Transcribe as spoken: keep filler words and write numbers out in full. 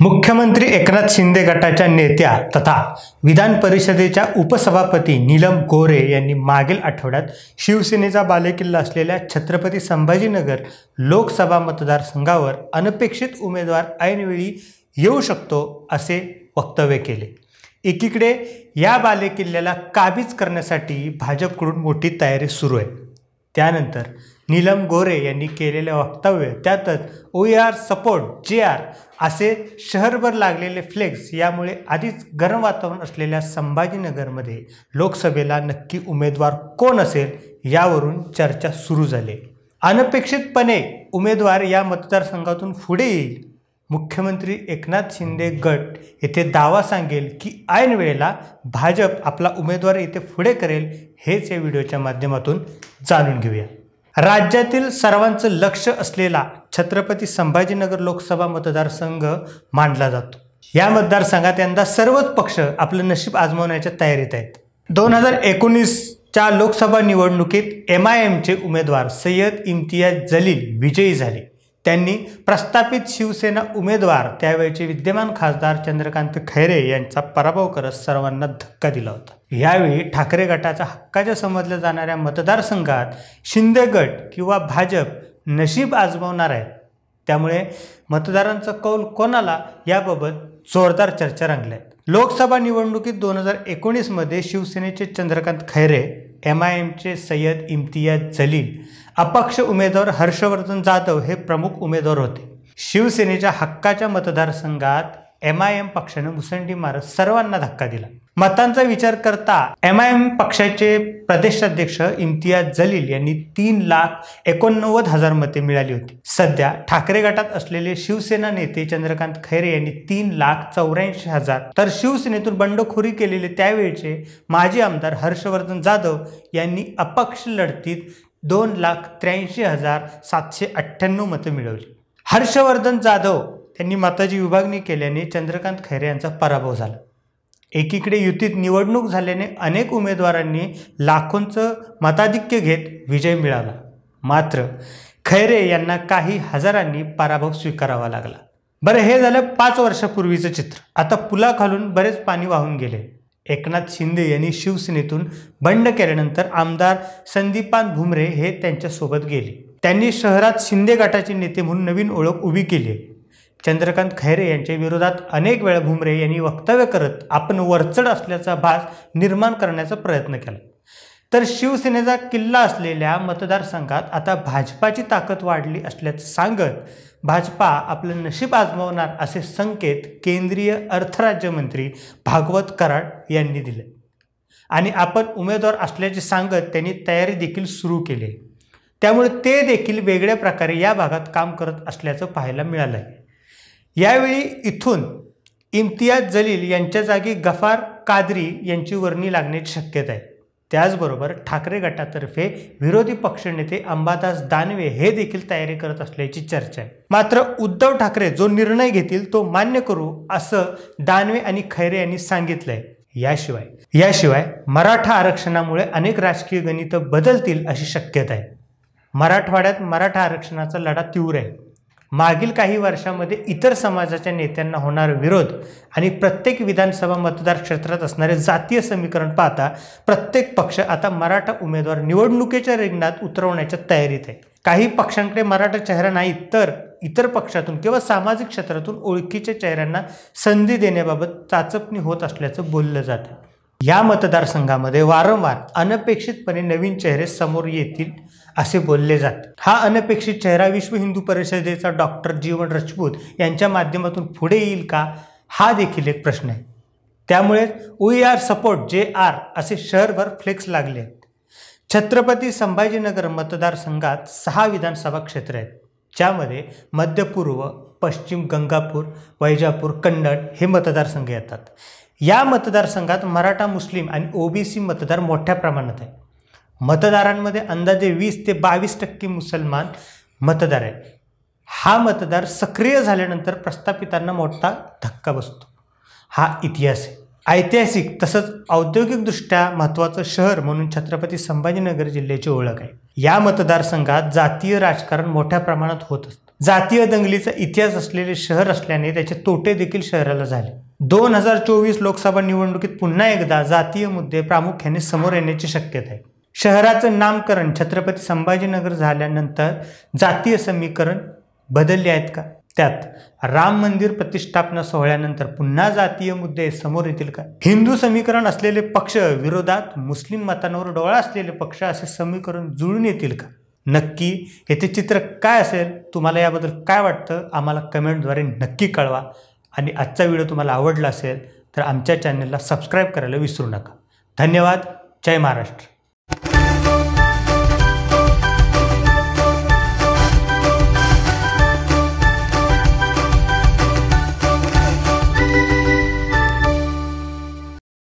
मुख्यमंत्री एकनाथ शिंदे गटाच्या नेत्या तथा विधान परिषदेच्या उपसभापती नीलम गोऱ्हे यांनी मागील आठवड्यात शिवसेनेचा बालेकिल्ला असलेल्या छत्रपती संभाजीनगर लोकसभा मतदारसंघावर अनपेक्षित उमेदवार ऐनवेळी येऊ शकतो असे वक्तव्य केले। एकीकडे या बालेकिल्ल्याला काबीज करण्यासाठी भाजपकडून मोठी तयारी सुरू आहे। त्यानंतर नीलम गोऱ्हे यांनी केलेले वक्तव्य, त्यातच O R support J R असे शहरभर लागलेले फ्लेक्स यामुळे आधीच गरम वातावरण असलेल्या संभाजीनगरमध्ये लोकसभेला नक्की उमेदवार कोण असेल यावरून चर्चा सुरू झाली। अनपेक्षितपणे उमेदवार या मतदारसंघातून पुढे येईल। मुख्यमंत्री एकनाथ शिंदे गट येथे दावा सांगेल की ऐन वेळेला भाजप आपला उमेदवार येथे पुढे करेल, हेच या व्हिडिओच्या माध्यमातून जाणून घेऊया। राज्यातील सर्वांचं लक्ष असलेला छत्रपती संभाजीनगर लोकसभा मतदारसंघ मानला जातो। या मतदारसंघात यंदा सर्वच पक्ष आपलं नशीब आजमावण्याच्या तयारीत आहेत। दोन हजार एकोणीसच्या लोकसभा निवडणुकीत एम आय एमचे उमेदवार सय्यद इम्तियाज जलील विजयी झाले। त्यांनी प्रस्थापित शिवसेना उमेदवार त्यावेळचे विद्यमान खासदार चंद्रकांत खैरे यांचा पराभव करत सर्वांना धक्का दिला होता। यावेळी ठाकरे गटाच्या हक्काच्या समजल्या जाणाऱ्या मतदारसंघात शिंदे गट किंवा भाजप नशीब आजमावणार आहे। त्यामुळे मतदारांचा कौल कोणाला याबाबत जोरदार चर्चा रंगल्या। लोकसभा निवडणुकीत दोन हजार एकोणीसमध्ये शिवसेनेचे चंद्रकांत खैरे, एम आय एमचे सय्यद इम्तियाज जलील, अपक्ष उमेदवार हर्षवर्धन जाधव हे प्रमुख उमेदवार होते। शिवसेनेच्या हक्काच्या मतदारसंघात एम आय एम पक्षाने मुसंडी मारत सर्वांना धक्का दिला। मतांचा विचार करता एम आय एम पक्षाचे प्रदेशाध्यक्ष इम्तियाज जलील यांनी तीन लाख एकोणनव्वद हजार मते मिळाली होती। सध्या ठाकरे गटात असलेले शिवसेना नेते चंद्रकांत खैरे यांनी तीन लाख चौऱ्याऐंशी हजार तर शिवसेनेतून बंडखोरी केलेले त्यावेळचे माजी आमदार हर्षवर्धन जाधव यांनी अपक्ष लढतीत दोन लाख त्र्याऐंशी हजार सातशे अठ्ठ्याण्णव मतं मिळवली। हर्षवर्धन जाधव यांनी मताची विभागणी केल्याने चंद्रकांत खैरे यांचा पराभव झाला। एकीकडे युतीत निवडणूक झाल्याने अनेक उमेदवारांनी लाखोंचं मताधिक्य घेत विजय मिळवला, मात्र खैरे यांना काही हजारांनी पराभव स्वीकारावा लागला। बरं, हे झालं पाच वर्षापूर्वीचं चित्र। आता पुलाखालून बरेच पाणी वाहून गेले। एकनाथ शिंदे यांनी शिवसेनेतून बंड केल्यानंतर आमदार संदीपान भुमरे हे त्यांच्यासोबत गेले। त्यांनी शहरात शिंदे गटाचे नेते म्हणून नवीन ओळख उभी केली। चंद्रकांत खैरे यांच्या विरोधात अनेक वेळा भुमरे यांनी वक्तव्य करत आपण वरचढ असल्याचा भास निर्माण करण्याचा प्रयत्न केला। तर शिवसेनेचा किल्ला असलेल्या मतदारसंघात आता भाजपाची ताकद वाढली असल्याचं सांगत भाजपा आपलं नशीब आजमावणार असे संकेत केंद्रीय अर्थराज्यमंत्री भागवत कराड यांनी दिले आणि आपण उमेदवार असल्याचे सांगत त्यांनी तयारी देखील सुरू केली। त्यामुळे ते देखील वेगळ्या प्रकारे या भागात काम करत असल्याचं पाहायला मिळालं आहे। यावेळी इथून इम्तियाज जलील यांच्या जागी गफार कादरी यांची वर्णी लागण्याची शक्यता आहे। त्याचबरोबर ठाकरे गटातर्फे विरोधी पक्षनेते अंबादास दानवे हे देखील तयारी करत असल्याची चर्चा आहे। मात्र उद्धव ठाकरे जो निर्णय घेतील तो मान्य करू असं दानवे आणि खैरे यांनी सांगितलंय। याशिवाय याशिवाय मराठा आरक्षणामुळे अनेक राजकीय गणित बदलतील अशी शक्यता आहे। मराठवाड्यात मराठा आरक्षणाचा लढा तीव्र आहे। मागील काही वर्षांमध्ये इतर समाजाच्या नेत्यांना होणारा विरोध आणि प्रत्येक विधानसभा मतदार क्षेत्रात असणारे जातीय समीकरण पाहता प्रत्येक पक्ष आता मराठा उमेदवार निवडणुकीच्या रिंगणात उतरवण्याच्या तयारीत आहे। काही पक्षांकडे मराठा चेहरा नाही तर इतर पक्षातून किंवा सामाजिक क्षेत्रातून ओळखीच्या चेहऱ्यांना संधी देण्याबाबत चाचपणी होत असल्याचं बोललं जातं। या मतदारसंघामध्ये वारंवार अनपेक्षितपणे नवीन चेहरे समोर येतील असे बोलले जाते। हा अनपेक्षित चेहरा विश्व हिंदू परिषदेचा डॉक्टर जीवन राजपूत यांच्या माध्यमातून पुढे येईल का, हा देखील एक प्रश्न आहे। त्यामुळे O R support J R असे शहरभर फ्लेक्स लागले आहेत। छत्रपती संभाजीनगर मतदारसंघात सहा विधानसभा क्षेत्र आहेत, ज्यामध्ये मध्य पूर्व, पश्चिम गंगापूर, वैजापूर, कन्नड हे मतदारसंघ येतात। या मतदारसंघात मराठा, मुस्लिम आणि ओबीसी मतदार मोठ्या प्रमाणात आहे। मतदारांमध्ये अंदाजे वीस ते बावीस टक्के मुसलमान मतदार आहेत। हा मतदार सक्रिय झाल्यानंतर प्रस्थापितांना मोठा धक्का बसतो। हा इतिहास आहे। ऐतिहासिक तसंच औद्योगिकदृष्ट्या महत्त्वाचं शहर म्हणून छत्रपती संभाजीनगर जिल्ह्याची ओळख आहे। या मतदारसंघात जातीय राजकारण मोठ्या प्रमाणात होत असतं। जातीय दंगलीचा इतिहास असलेले शहर असल्याने त्याचे तोटे देखील शहराला झाले. दोन हजार चोवीस लोकसभा निवडणुकीत पुन्हा एकदा जातीय मुद्दे प्रामुख्याने समोर येण्याची शक्यता आहे. शहराचं नामकरण छत्रपती संभाजीनगर झाल्यानंतर जातीय समीकरण बदलले आहेत का? त्यात राम मंदिर प्रतिष्ठापना सोहळ्यानंतर पुन्हा जातीय मुद्दे समोर येतील का? हिंदू समीकरण असलेले पक्ष विरोधात मुस्लिम मतांवर डोळा असलेले पक्ष असे समीकरण जुळून येतील का? नक्की येथे चित्र काय असेल? तुम्हाला याबद्दल काय वाटतं? आम्हाला कमेंटद्वारे नक्की कळवा. आणि आजचा व्हिडिओ तुम्हाला आवडला असेल तर आमच्या चॅनलला सबस्क्राईब करायला विसरू नका. धन्यवाद. जय महाराष्ट्र.